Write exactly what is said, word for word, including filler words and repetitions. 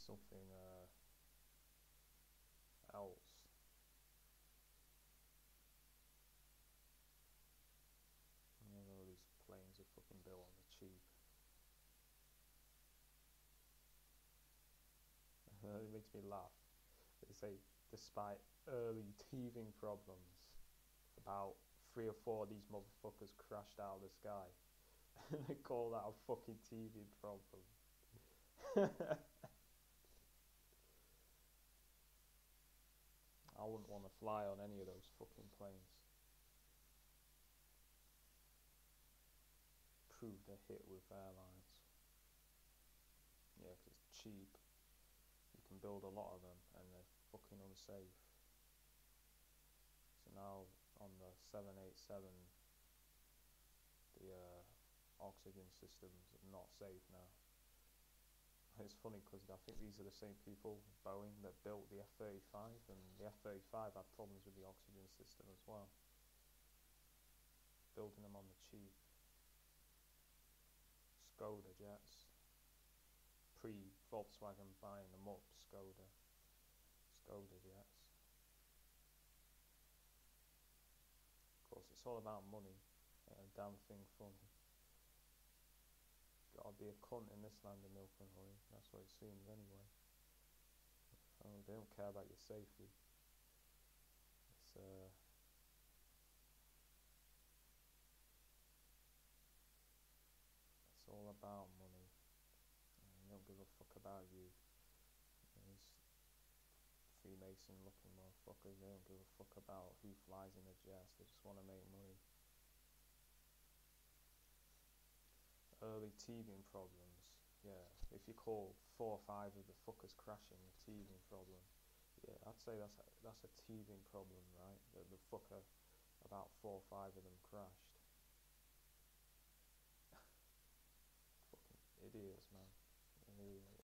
something uh, else. You know, these planes are fucking built on the cheap. It makes me laugh. They say, despite early teething problems, about three or four of these motherfuckers crashed out of the sky. And they call that a fucking teething problem. I wouldn't want to fly on any of those fucking planes. Proved a hit with airlines. Yeah, because it's cheap. You can build a lot of them and they're fucking unsafe. So now on the seven eighty-seven, the uh, oxygen systems are not safe now. It's funny because I think these are the same people, Boeing, that built the F thirty-five, and the F thirty-five had problems with the oxygen system as well. Building them on the cheap. Skoda jets. Pre-Volkswagen buying them up, Skoda. Skoda jets. Of course, it's all about money. Ain't a damn thing funny. Gotta be a cunt in this land of milk and honey. That's what it seems anyway. Oh, they don't care about your safety. It's uh, it's all about money. They don't give a fuck about you. These Freemason-looking motherfuckers. They don't give a fuck about who flies in the jets. They just want to make money. Early teething problems. Yeah, if you call four or five of the fuckers crashing a teething problem, yeah, I'd say that's a, that's a teething problem, right? The, the fucker, about four or five of them crashed. Fucking idiots, man.